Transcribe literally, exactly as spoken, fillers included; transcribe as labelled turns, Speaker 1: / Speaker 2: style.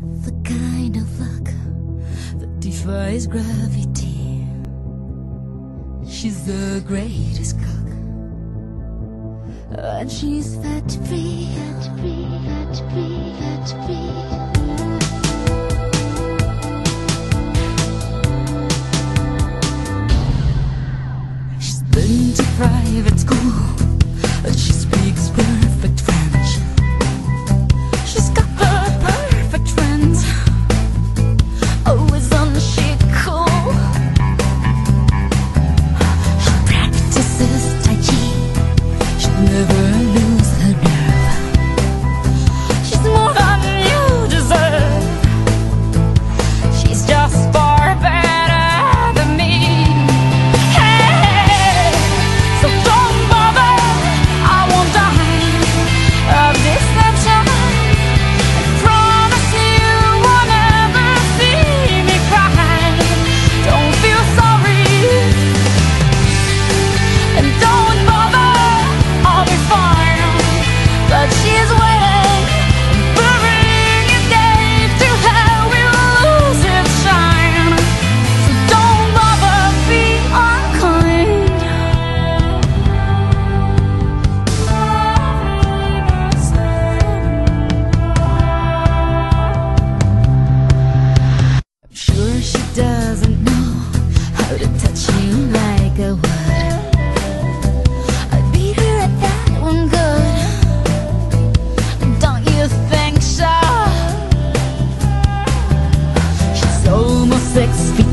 Speaker 1: The kind of luck that defies gravity. She's the greatest cook, and she's fat free, fat free, fat free, fat free. She's been to private school, and she speaks perfect French. She's got her perfect friends, always on the chic cool. She practices Tai Chi, she'll never lose her nerve. She's more than you deserve. She's just far better than me. Hey, so don't bother, I won't die of this sunshine. I promise you won't ever see me cry. Don't feel sorry, and don't bother, I'll be fine. But she's waiting, burning a day to hell, we will lose its shine. So don't bother, be unkind. I'm sure she doesn't know how to touch you like I would. I'd beat her at that one good. Don't you think so? She's almost six feet